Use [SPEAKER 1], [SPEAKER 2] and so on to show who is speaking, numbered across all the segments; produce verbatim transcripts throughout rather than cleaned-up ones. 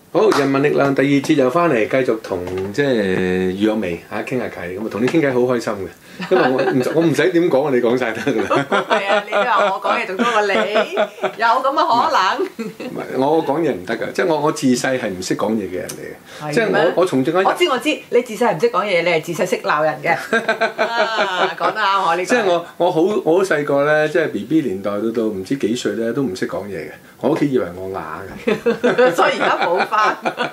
[SPEAKER 1] 好，人民力量第二節又翻嚟，繼續同即係余若薇嚇傾下偈，咁啊同你傾偈好開心嘅，因為我唔我唔使點講，你講晒得㗎啦。
[SPEAKER 2] 係啊，你都話我講嘢仲多過你，有咁嘅可能？
[SPEAKER 1] 唔係，我講嘢唔得㗎，即係我我自細係唔識講嘢嘅人嚟嘅，即係我我從正
[SPEAKER 2] 我知我知，你自細唔識講嘢，你係自細識鬧人嘅。啊，講得啱我呢個。
[SPEAKER 1] 即係我我好我好細個咧，即係 B B 年代到到唔知幾歲咧，都唔識講嘢嘅。我屋企以為我啞嘅，
[SPEAKER 2] 所以而家冇翻。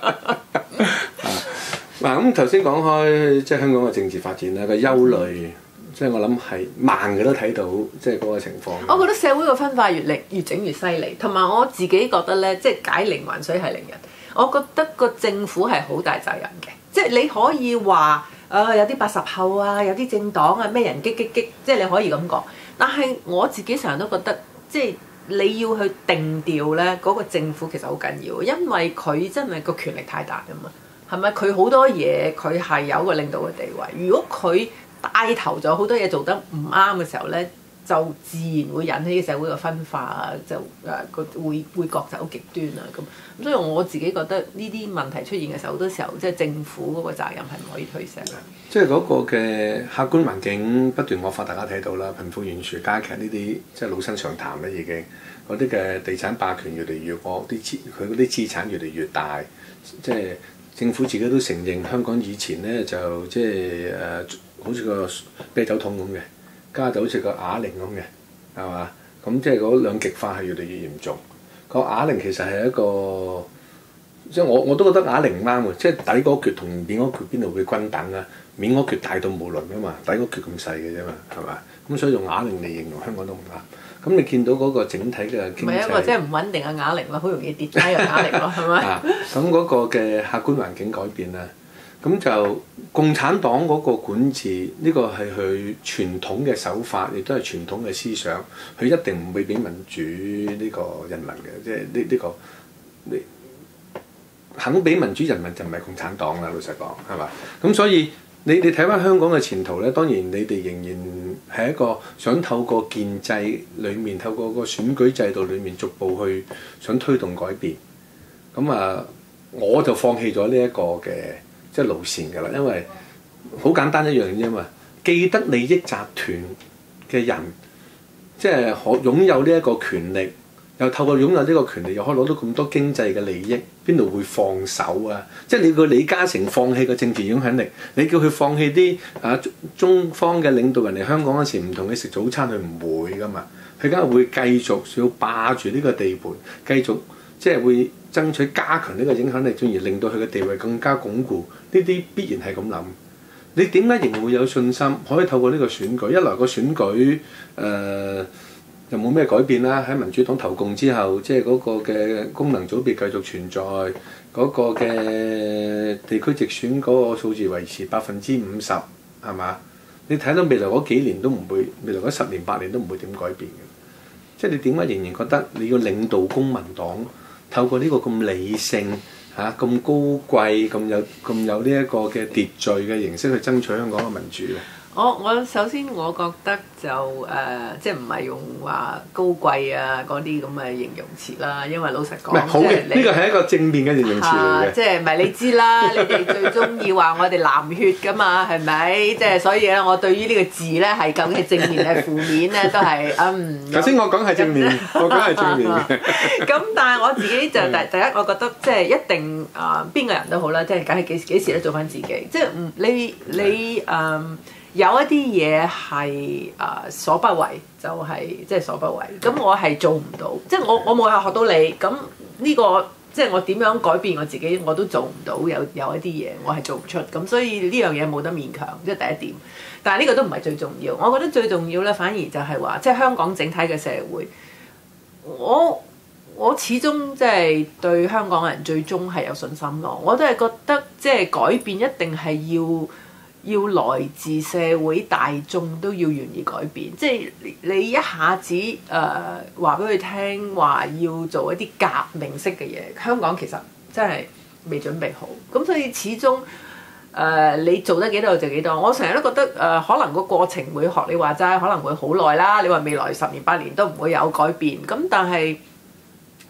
[SPEAKER 1] 嗱咁頭先講開，即係香港嘅政治發展咧，個憂慮，即係我諗係盲嘅都睇到，即係嗰個情況。
[SPEAKER 2] 我覺得社會個分化越嚟越整越犀利，同埋我自己覺得咧，即係解鈴還須繫鈴人。我覺得個政府係好大責任嘅，即係你可以話誒、呃、有啲八十後啊，有啲政黨啊，咩人激激激，即係你可以咁講。但係我自己成日都覺得，即係你要去定調咧，嗰、那個政府其實好緊要，因為佢真係個權力太大啊嘛。係咪佢好多嘢佢係有個領導嘅地位？如果佢帶頭咗好多嘢做得唔啱嘅時候咧，就自然會引起社會嘅分化啊，就誒個會會各走極端啊咁。咁所以我自己覺得呢啲問題出現嘅時候，好多時候即係政府嗰個責任係唔可以推卸嘅。
[SPEAKER 1] 即係嗰個嘅客觀環境不斷惡化，大家睇到啦，貧富懸殊加劇呢啲即係老生常談啦，已經嗰啲嘅地產霸權越嚟越惡，啲資佢嗰啲資產越嚟越大，即係。政府自己都承認香港以前咧就即係誒、呃，好似個啤酒桶咁嘅，家就好似個啞鈴咁嘅，係嘛？咁即係嗰兩極化係越嚟越嚴重。個啞鈴其實係一個，即係我我都覺得啞鈴唔啱喎，即係底嗰橛同面嗰橛邊度會均等啊？面嗰橛大到無倫噶嘛，底嗰橛咁細嘅啫嘛，係嘛？咁所以用啞鈴嚟形容香港都唔啱。咁你見到嗰個整體嘅經濟，
[SPEAKER 2] 唔係一個即係唔穩定嘅啞鈴咯，好容易跌低嘅啞鈴咯，係咪？
[SPEAKER 1] 啊，咁嗰個嘅客觀環境改變啦，咁就共產黨嗰個管治呢個係佢傳統嘅手法，亦都係傳統嘅思想，佢一定唔會俾民主呢個人民嘅，即係呢呢個你肯俾民主人民就唔係共產黨啦，老實講係嘛？咁所以。你你睇翻香港嘅前途咧，當然你哋仍然係一個想透過建制裡面，透過個選舉制度裡面逐步去想推動改變。咁啊，我就放棄咗呢一個嘅即係路線㗎啦，因為好簡單一樣啫嘛。既得利益集團嘅人，即係可擁有呢一個權力，又透過擁有呢個權力，又可以攞到咁多經濟嘅利益，邊度會放手啊？即係你叫李嘉誠放棄個政治影響力，你叫佢放棄啲啊中方嘅領導人嚟香港嗰時唔同你食早餐，佢唔會噶嘛。佢梗係會繼續要霸住呢個地盤，繼續即係會爭取加強呢個影響力，進而令到佢嘅地位更加鞏固。呢啲必然係咁諗。你點解仍然會有信心可以透過呢個選舉？一來個選舉誒。呃又冇咩改變啦！喺民主黨投共之後，即係嗰個嘅功能組別繼續存在，嗰、嗰個嘅地區直選嗰個數字維持百分之五十，係嘛？你睇到未來嗰幾年都唔會，未來嗰十年八年都唔會點改變嘅。即係你點解仍然覺得你要領導公民黨，透過呢個咁理性嚇、咁、啊、高貴、咁有咁有呢一個嘅秩序嘅形式去爭取香港嘅民主咧？
[SPEAKER 2] 我我首先我覺得就誒、呃，即係唔係用話高貴啊嗰啲咁嘅形容詞啦，因為老實講，
[SPEAKER 1] 唔係好嘅，呢個係一個正面嘅形容詞嚟嘅。
[SPEAKER 2] 即係唔係你知啦？你哋最中意話我哋藍血㗎嘛，係咪？即係所以咧，我對於呢個字咧係究竟係正面定係負面咧，都係嗯。頭
[SPEAKER 1] 先我講係正面，我講係正面嘅。
[SPEAKER 2] 咁但係我自己就第第一，我覺得即係一定啊，邊、呃、個人都好啦，即係梗係幾幾時都做翻自己，即係唔你你誒。呃有一啲嘢係誒所不為，就係即係所不為。咁我係做唔到，即係我我冇學學到你。咁呢個即係我點樣改變我自己，我都做唔到。有有一啲嘢我係做唔出。咁所以呢樣嘢冇得勉強，即係第一點。但係呢個都唔係最重要。我覺得最重要咧，反而就係話，即係香港整體嘅社會，我我始終即係對香港人最終係有信心咯。我都係覺得即係改變一定係要。要來自社會大眾都要願意改變，即係你一下子誒話俾佢聽話要做一啲革命式嘅嘢，香港其實真係未準備好，咁所以始終誒、呃、你做得幾多就幾多。我成日都覺得誒、呃、可能個過程會學你話齋，可能會好耐啦。你話未來十年八年都唔會有改變，咁但係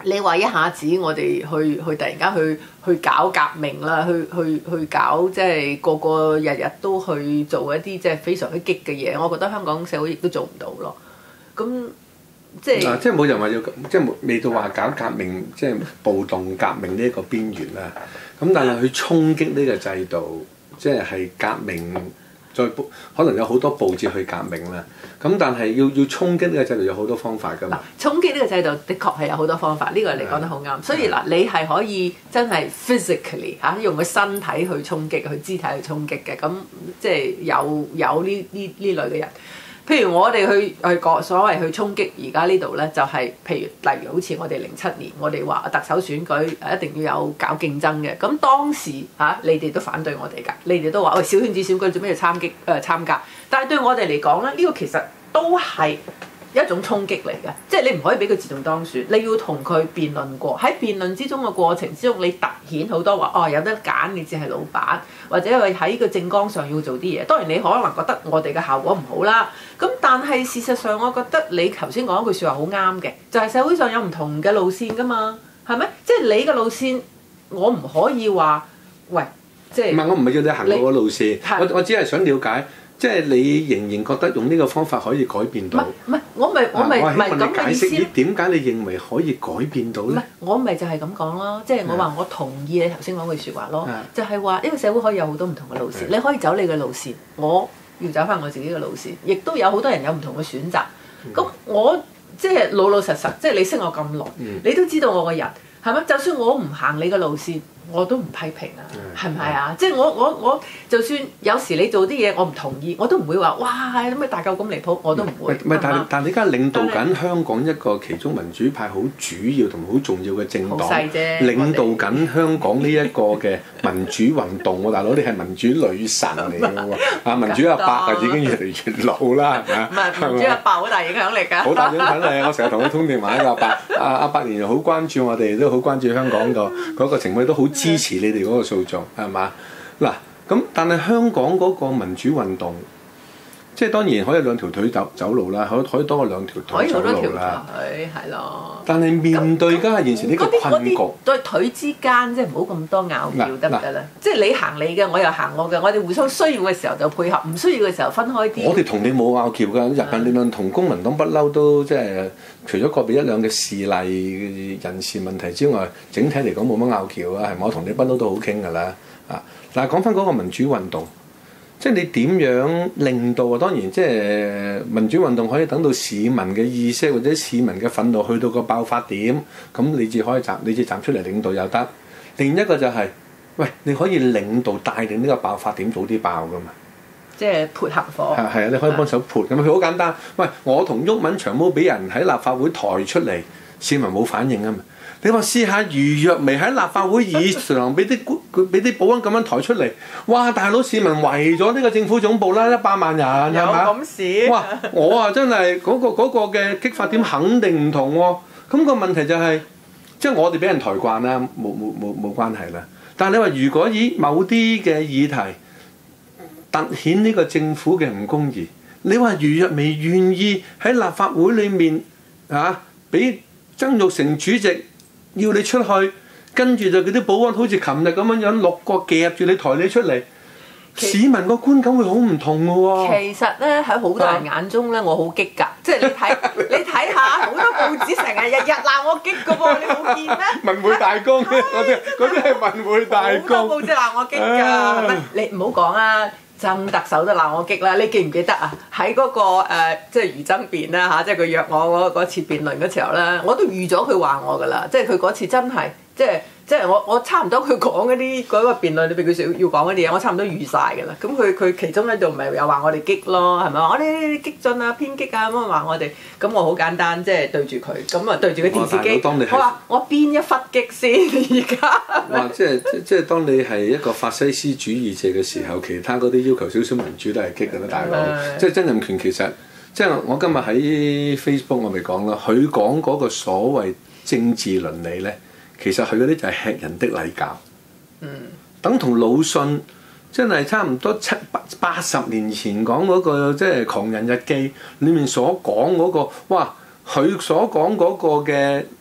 [SPEAKER 2] 你話一下子我哋去去突然間去去搞革命啦，去去去搞即係個個日日都去做一啲即係非常之激嘅嘢，我覺得香港社會亦都做唔到咯。咁即係
[SPEAKER 1] 嗱，即係冇人話要，即係未到話搞革命，即係暴動革命呢一個邊緣啦。咁但係去衝擊呢個制度，即係係革命。再可能有好多步驟去革命啦，咁但係要要衝擊呢個制度有好多方法㗎嘛。
[SPEAKER 2] 衝擊呢個制度的確係有好多方法，呢、這個你講得好啱。所以嗱，你係可以真係 physically 嚇、啊、用個身體去衝擊，去肢體去衝擊嘅，咁即係有有呢呢呢類嘅人。譬如我哋去去講所謂去衝擊而家呢度咧，就係、是、譬如例如好似我哋零七年，我哋話特首選舉誒一定要有搞競爭嘅。咁當時嚇、啊、你哋都反對我哋㗎，你哋都話喂，小圈子選舉做咩要參擊誒、呃、參加？但係對我哋嚟講咧，呢、這個其實都係一種衝擊嚟嘅，即係你唔可以俾佢自動當選，你要同佢辯論過。喺辯論之中嘅過程之中，你突顯好多話哦，有得揀，你只係老闆，或者係喺個政綱上要做啲嘢。當然你可能覺得我哋嘅效果唔好啦，咁但係事實上，我覺得你頭先講一句説話好啱嘅，就係、是、社會上有唔同嘅路線㗎嘛，係咪？即係你嘅路線，我唔可以話喂，即係唔
[SPEAKER 1] 係我唔係要你行嗰個路線，我我只係想了解。即係你仍然覺得用呢個方法可以改變到？
[SPEAKER 2] 唔係，我咪我咪唔係咁嘅意思。
[SPEAKER 1] 點解你認為可以改變到咧？
[SPEAKER 2] 唔係，我咪就係咁講咯。即係我話我同意你頭先講句説話咯。就係話呢個社會可以有好多唔同嘅路線，你可以走你嘅路線，我要走翻我自己嘅路線，亦都有好多人有唔同嘅選擇。咁我即係老老實實，即係你識我咁耐，你都知道我個人係咪？就算我唔行你嘅路線，我都唔批評啊，係咪啊？即係我我我，就算有時你做啲嘢我唔同意，我都唔會話哇咁咩大嚿咁離譜，我都唔會。
[SPEAKER 1] 唔係，但係但係你而家領導緊香港一個其中民主派好主要同埋好重要嘅政黨，領導緊香港呢一個嘅民主運動喎，大佬你係民主女神嚟㗎喎，啊民主阿伯啊已經越嚟越老啦，係咪啊？
[SPEAKER 2] 唔係民主阿伯好大影響力㗎。
[SPEAKER 1] 好大影響力，我成日同佢通電話，阿伯阿阿伯年又好關注我哋，都好關注香港個嗰個情況，都好支持你哋嗰個訴訟，係嘛？嗱咁，但係香港嗰個民主運動，即係當然可以兩條腿走走路啦，可可以多過兩條腿走路啦。
[SPEAKER 2] 腿係咯。
[SPEAKER 1] 但係面對而家現時呢個困局，
[SPEAKER 2] 對腿之間即係唔好咁多拗撬得唔得咧？即係你行你嘅，我又行我嘅，我哋互相需要嘅時候就配合，唔需要嘅時候分開啲。
[SPEAKER 1] 我哋同你冇拗撬㗎，人民力量同公民黨不嬲都即係除咗個別一兩嘅事例人事問題之外，整體嚟講冇乜拗撬啊，係咪？我同你不嬲都好傾㗎啦。啊，嗱講翻嗰個民主運動。即係你點樣令到啊？當然，即係民主運動可以等到市民嘅意識或者市民嘅憤怒去到個爆發點，咁你至可以站，你至站出嚟領導又得。另一個就係、是，喂，你可以領導帶領呢個爆發點早啲爆㗎嘛？即係
[SPEAKER 2] 潑行火。
[SPEAKER 1] 係係啊，你可以幫手潑咁，佢好簡單。喂，我同毓民長毛俾人喺立法會抬出嚟，市民冇反應啊嘛。你話試下余若薇喺立法會議場俾啲佢俾啲保安咁樣抬出嚟，哇！大佬市民圍咗呢個政府總部啦，一百萬人係咪啊？
[SPEAKER 2] 有咁事？
[SPEAKER 1] 哇！我啊真係嗰、嗰個嗰、嗰個嘅激發點肯定唔同喎、哦。咁、嗰個問題就係、是，即係我哋俾人抬慣啦，冇冇冇冇關係啦。但係你話如果以某啲嘅議題突顯呢個政府嘅唔公義，你話余若薇願意喺立法會裡面啊俾曾鈺成主席？要你出去，跟住就嗰啲保安好似琴日咁樣樣六個夾住你抬你出嚟，市民個觀感會好唔同嘅喎。
[SPEAKER 2] 其實咧喺好多人眼中咧，我好激㗎，即係你睇你睇下好多報紙成日日日鬧我激嘅噃，你冇見咩？
[SPEAKER 1] 文匯大公嗰啲嗰啲係文匯大公。
[SPEAKER 2] 好多報紙鬧我激㗎，係咪？你唔好講啊！曾特首都鬧我激啦，你記唔記得啊？喺嗰、那個、呃、即係余爭辯啦嚇，即係佢約我嗰次辯論嘅時候咧，我都預咗佢話我㗎啦，即係佢嗰次真係即係。即係我我差唔多佢講嗰啲嗰個辯論裏邊佢要要講嗰啲嘢，我差唔多預晒㗎啦。咁佢佢其中一度咪又話我哋激咯，係咪？我哋激進啊、偏激啊咁啊話我哋。咁我好簡單，即係對住佢，咁啊對住個電視機。我話我邊一忽激先而家？
[SPEAKER 1] 哇！即係即即係當你係一個法西斯主義者嘅時候，其他嗰啲要求少少民主都係激㗎啦，大佬。即係曾蔭權其實即係我今日喺 Facebook 我咪講啦，佢講嗰個所謂政治倫理咧。其實佢嗰啲就係吃人的禮教，嗯，等同魯迅真係差唔多七八八十年前講嗰、那個即係、就是《狂人日記》裏面所講嗰、那個，哇！佢所講嗰個嘅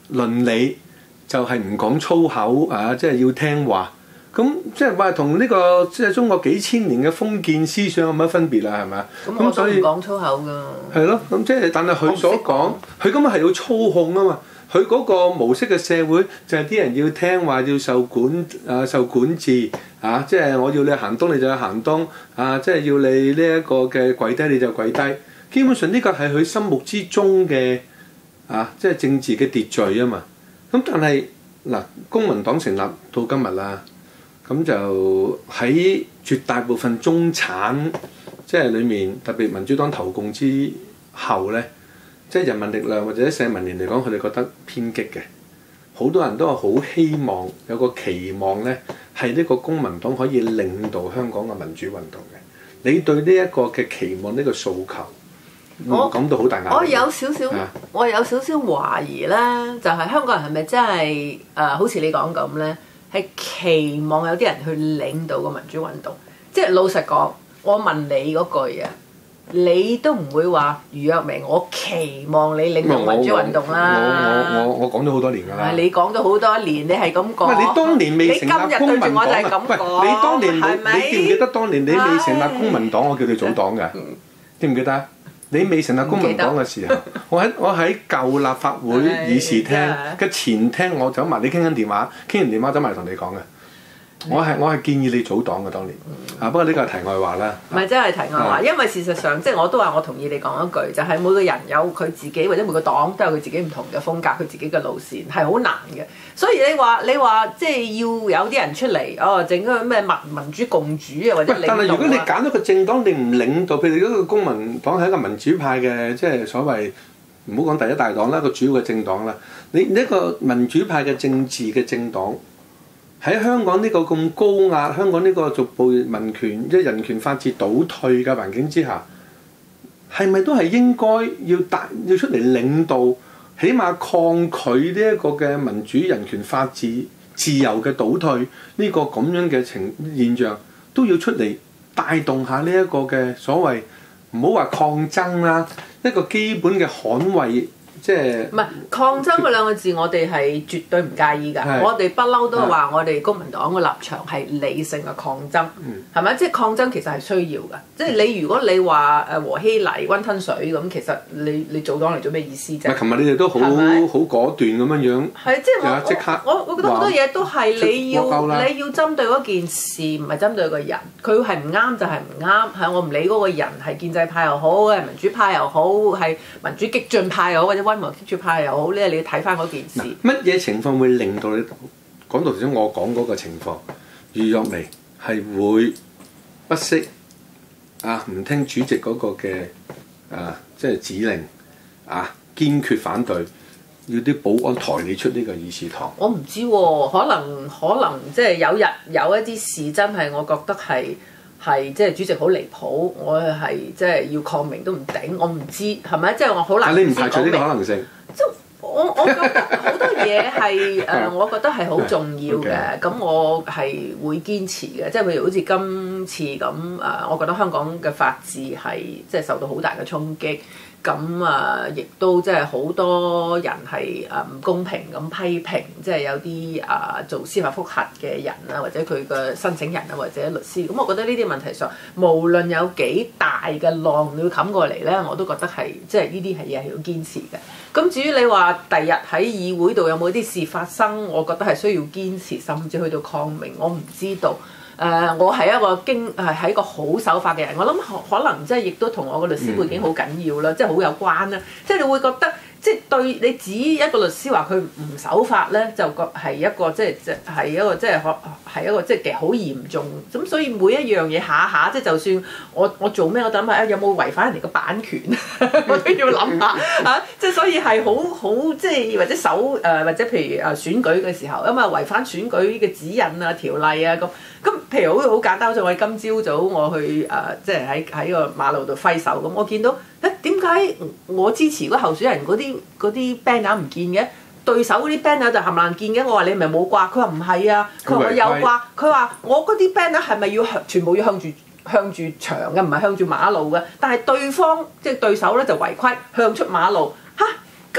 [SPEAKER 1] 倫理就係唔講粗口啊，即係要聽話。咁即係話同呢個即係中國幾千年嘅封建思想有乜分別啦？係咪啊？
[SPEAKER 2] 咁所以講粗口㗎。
[SPEAKER 1] 係咯，咁即係但係佢所講，佢咁係要操控啊嘛。佢嗰個模式嘅社會就係啲人要聽話，要受管啊，受管治啊，即係我要你行東你就去行東啊，即係要你呢一個嘅跪低你就跪低。基本上呢個係佢心目之中嘅啊，即係政治嘅秩序啊嘛。咁但係嗱，公民黨成立到今日啦，咁就喺絕大部分中產即係裡面，特別民主黨投共之後咧。即係人民力量或者社民連嚟講，佢哋覺得偏激嘅，好多人都係好希望有個期望咧，係呢個公民黨可以領導香港嘅民主運動嘅。你對呢一個嘅期望呢、呢個訴求，我感到好大壓力。
[SPEAKER 2] 我有少少，啊、我有少少懷疑咧，就係、係、香港人係咪真係誒、呃，好似你講咁咧，係期望有啲人去領導個民主運動？即係老實講，我問你嗰句啊。你都唔會話余若薇，我期望你領導民主運動啦。
[SPEAKER 1] 我我我我講咗好多年㗎啦。
[SPEAKER 2] 你講咗好多年，你係咁講。
[SPEAKER 1] 你當年未成立公民黨啊？
[SPEAKER 2] 喂，
[SPEAKER 1] 你當年你記唔記得當年你未成立公民黨，我叫你組黨㗎？記唔記得？你未成立公民黨嘅時候，我喺我喺舊立法會議事廳嘅前廳，我走埋你傾緊電話，傾完電話走埋同你講嘅。我係我係建議你組黨嘅當年，啊不過呢個係題外話啦。
[SPEAKER 2] 唔係真係題外話，因為事實上即係我都話我同意你講一句，就係每個人有佢自己或者每個黨都有佢自己唔同嘅風格，佢自己嘅路線係好難嘅。所以你話你話即係要有啲人出嚟哦，整個咩民民主共主啊或者領導啊。
[SPEAKER 1] 但係如果你揀一個政黨，你唔領導，譬如嗰個公民黨係一個民主派嘅，即係所謂唔好講第一大黨啦，個主要嘅政黨啦，你呢個民主派嘅政治嘅政黨。喺香港呢個咁高壓，香港呢個逐步民權即係人權法治倒退嘅環境之下，係咪都係應該要帶要出嚟領導，起碼抗拒呢一個嘅民主人權法治自由嘅倒退呢、呢個咁樣嘅情現象，都要出嚟帶動下呢一個嘅所謂唔好話抗爭啦，一個基本嘅捍衛。即係唔
[SPEAKER 2] 係抗爭嗰兩個字，我哋係絕對唔介意㗎。是我哋不嬲都話我哋公民黨嘅立場係理性嘅抗爭，係咪、嗯？即係抗爭其實係需要㗎。即係你如果你話誒和稀泥、溫吞水咁，其實你你組黨嚟做咩意思啫？
[SPEAKER 1] 琴日你哋都好好果斷咁樣樣。係即係
[SPEAKER 2] 我刻我我覺得好多嘢都係你要你要針對嗰件事，唔係針對個人。佢係唔啱就係唔啱。係我唔理嗰個人係建制派又好，係民主派又好，係民主激進派又好，或者溫和激進派又好咧，你要睇翻嗰件事。
[SPEAKER 1] 乜嘢情況會令到你講到頭先我講嗰個情況？余若薇係會不惜啊，唔聽主席嗰個嘅啊，即係指令啊，堅決反對，要啲保安抬你出呢個議事堂。
[SPEAKER 2] 我唔知喎、哦，可能可能即係有日有一啲事真係我覺得係係即係主席好離譜，我係即係要抗命都唔頂，我唔知係咪？即係我好難。
[SPEAKER 1] 你唔排除呢個可能性？
[SPEAKER 2] 即我我覺得好多嘢係誒，我覺得係好重要嘅。咁 Okay. 我係會堅持嘅，即係譬如好似今次咁誒、呃，我覺得香港嘅法治係即係受到好大嘅衝擊。咁啊，亦都即係好多人係誒唔公平咁批評，即係有啲啊做司法覆核嘅人啊，或者佢嘅申請人啊，或者律師。咁我覺得呢啲問題上，無論有幾大嘅浪要冚過嚟咧，我都覺得係即係呢啲係嘢係要堅持嘅。咁至於你話第日喺議會度有冇啲事發生，我覺得係需要堅持，甚至去到抗命，我唔知道。誒、呃，我係一個經係係一個好守法嘅人，我諗可能即係亦都同我個律師背景好緊要啦，即係好有關啦。即係你會覺得，即係對你指一個律師話佢唔守法咧，就覺係一個即係即係一個即係可係一個即係其實好嚴重。咁所以每一樣嘢下下，即係就算我我做咩，我諗下有冇違反人哋嘅版權，我都要諗下嚇。即係所以係好好即係或者守誒、呃、或者譬如誒選舉嘅時候，咁啊違反選舉嘅指引啊條例啊咁。咁譬如好好簡單，好似我今朝早我去誒、呃，即係喺喺個馬路度揮手咁，我見到誒點解我支持嗰候選人嗰啲嗰啲 banner 唔見嘅，對手嗰啲 banner 就冚唪唥見嘅。我話你咪冇掛，佢話唔係啊，佢話我有掛，佢話我嗰啲 banner 係咪要向全部要向住向住牆嘅，唔係向住馬路嘅。但係對方即係對手咧就違規向出馬路嚇，咁即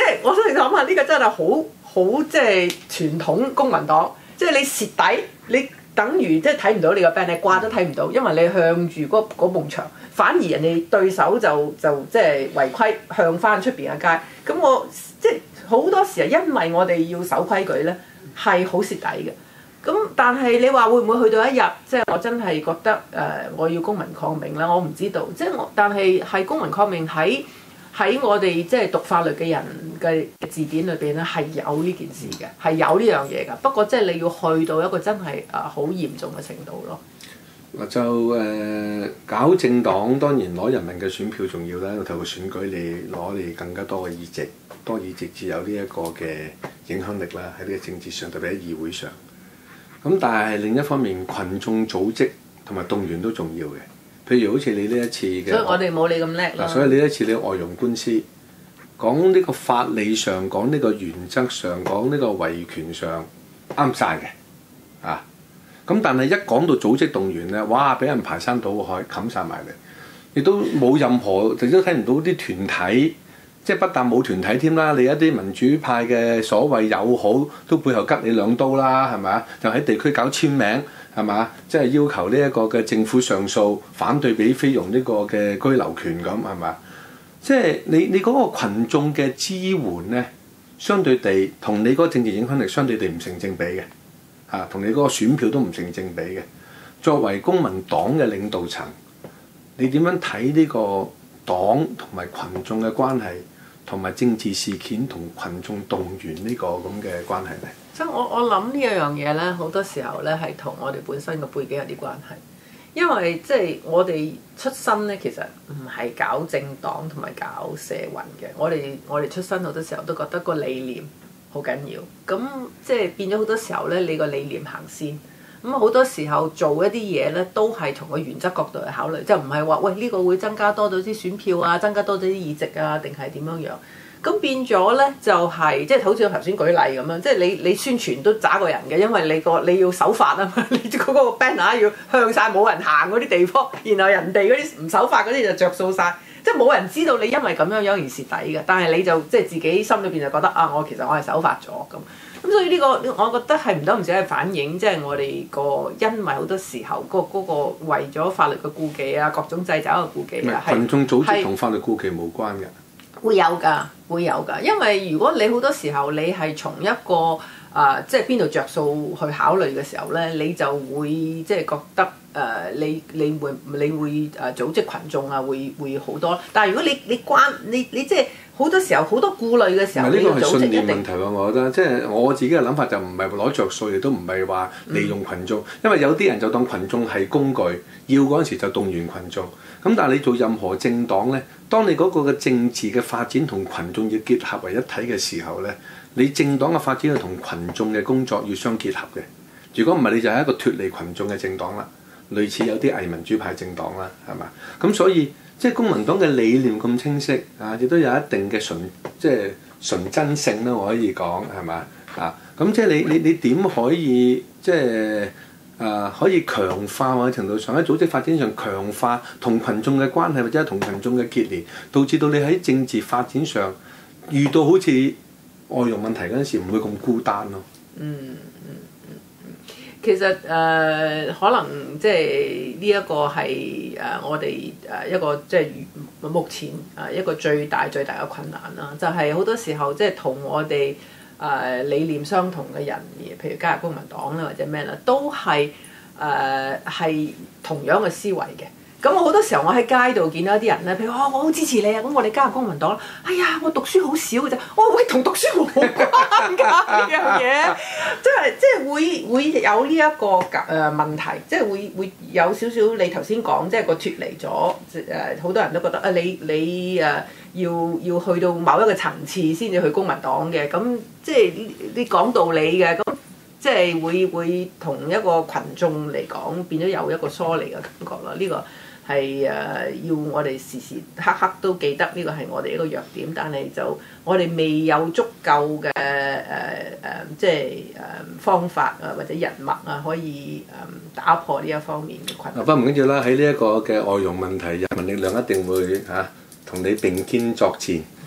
[SPEAKER 2] 係我想你諗下，呢個真係好好即係傳統公民黨，即係你蝕底，你等於即係睇唔到你個 band，你掛都睇唔到，因為你向住嗰嗰埲牆，反而人哋對手就就即係違規向翻出邊嘅街。咁我即係好多時係因為我哋要守規矩咧，係好蝕底嘅。咁但係你話會唔會去到一日，即係我真係覺得誒、呃，我要公民抗命咧？我唔知道，即係我，但係係公民抗命喺喺我哋即係讀法律嘅人嘅字典裏邊咧，係有呢件事嘅，係有呢樣嘢㗎。不過即係你要去到一個真係誒好嚴重嘅程度咯。
[SPEAKER 1] 嗱就誒、呃、搞政黨當然攞人民嘅選票重要啦，透過選舉你攞你更加多嘅議席，多議席至有呢一個嘅影響力啦，喺呢個政治上，特別喺議會上。咁但係另一方面，群眾組織同埋動員都重要嘅。譬如好似你呢一次嘅，
[SPEAKER 2] 所以我哋冇你咁叻啦。
[SPEAKER 1] 所以呢一次你外傭官司，講呢個法理上，講呢個原則上，講呢個維權上啱晒嘅，啊！咁但係一講到組織動員咧，哇！俾人排山倒海冚晒埋嚟，亦都冇任何，亦都睇唔到啲團體。即係不但冇團體添啦，你一啲民主派嘅所謂友好都背後吉你兩刀啦，係咪啊？就喺地區搞簽名，係咪啊？即係要求呢一個嘅政府上訴，反對俾菲傭呢個嘅居留權咁，係咪啊？即係你你嗰個羣眾嘅支援咧，相對地同你嗰個政治影響力相對地唔成正比嘅，嚇同你嗰個選票都唔成正比嘅。作為公民黨嘅領導層，你點樣睇呢個黨同埋群眾嘅關係？同埋政治事件同群眾動員呢個咁嘅關係咧，
[SPEAKER 2] 所以我我諗呢一樣嘢咧，好多時候咧係同我哋本身個背景有啲關係，因為即係我哋出身咧，其實唔係搞政黨同埋搞社運嘅，我哋我哋出身好多時候都覺得個理念好緊要，咁即係變咗好多時候咧，你個理念行先。咁好多時候做一啲嘢咧，都係從個原則角度去考慮，即係唔係話喂呢、呢個會增加多咗啲選票啊，增加多咗啲議席啊，定係點樣樣？咁變咗咧就係、是、即係好似我頭先舉例咁樣，即係你你宣傳都渣過人嘅，因為你個你要守法啊嘛，你嗰個 banner 要向晒冇人行嗰啲地方，然後人哋嗰啲唔守法嗰啲就着數晒，即係冇人知道你因為咁樣樣而蝕底嘅，但係你就即係自己心裏邊就覺得啊，我其實我係守法咗咁。咁所以呢、這個我覺得係唔多唔少係反映，即係我哋個因為好多時候嗰、那、嗰個為咗法律嘅顧忌啊，各種掣肘嘅顧忌啊，
[SPEAKER 1] 係群眾組織同法律顧忌無關嘅。
[SPEAKER 2] 會有㗎，會有㗎，因為如果你好多時候你係從一個啊、呃，即係邊度着數去考慮嘅時候咧，你就會即係覺得誒、呃，你你會你會誒組織群眾啊，會會好多。但係如果你你關你你即係好多時候好多顧慮嘅時候，
[SPEAKER 1] 唔係呢個係信
[SPEAKER 2] 你要組織一定
[SPEAKER 1] 念問題喎，我覺得即係我自己嘅諗法就唔係攞着數，亦都唔係話利用群眾，嗯、因為有啲人就當群眾係工具，要嗰陣時就動員群眾。咁但係你做任何政黨咧，當你嗰個嘅政治嘅發展同群眾要結合為一體嘅時候咧，你政黨嘅發展要同群眾嘅工作要相結合嘅。如果唔係，你就係一個脫離群眾嘅政黨啦，類似有啲偽民主派政黨啦，係嘛？咁所以即係公民黨嘅理念咁清晰啊，亦都有一定嘅純即係純真性啦，我可以講係嘛啊？咁即係你你你點可以即係？誒、呃、可以強化某程度上喺組織發展上強化同群眾嘅關係，或者同群眾嘅結連，導致到你喺政治發展上遇到好似外傭問題嗰陣時唔會咁孤單咯。嗯
[SPEAKER 2] 嗯嗯嗯，其實誒、呃、可能即係呢一個係誒我哋誒一個即係目前誒一個最大最大嘅困難啦，就係、是、好多時候即係同我哋。誒、呃、理念相同嘅人，譬如加入公民黨咧，或者咩啦，都係誒係同樣嘅思維嘅。咁我好多時候我喺街度見到一啲人咧，譬如話、哦、我好支持你啊，咁我哋加入公民黨啦。哎呀，我讀書好少嘅啫。哦喂，同讀書冇關㗎呢樣嘢，即係即係會會有呢一個誒問題，即係會會有少少你頭先講，即係個脫離咗誒，好多人都覺得啊，你你誒。要要去到某一個層次先至去公民黨嘅，咁即係你講道理嘅，咁即係會會同一個群眾嚟講變咗有一個疏離嘅感覺咯。呢、這個係誒、呃、要我哋時時刻刻都記得呢個係我哋一個弱點，但係就我哋未有足夠嘅誒誒即係誒、呃、方法啊或者人脈啊可以誒、呃、打破呢一方面嘅困難。
[SPEAKER 1] 不過唔緊要啦，喺呢一個嘅外傭問題，人民力量一定會嚇。啊同你並肩作戰，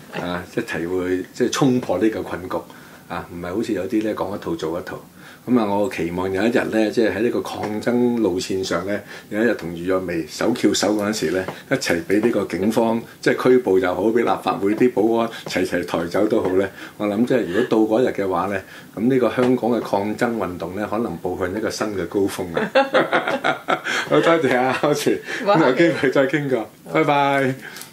[SPEAKER 1] 啊，一齊會即係衝破呢個困局啊，唔係好似有啲咧講一套做一套。咁啊，我期望有一日咧，即係喺呢個抗爭路線上咧，有一日同余若薇手翹手嗰陣時咧，一齊俾呢個警方即係拘捕又好，俾立法會啲保安齊齊抬走都好咧。我諗即係如果到嗰日嘅話咧，咁呢個香港嘅抗爭運動咧，可能步向一個新嘅高峰啊！好多謝啊，柯廚，咁有機會再傾過，拜拜。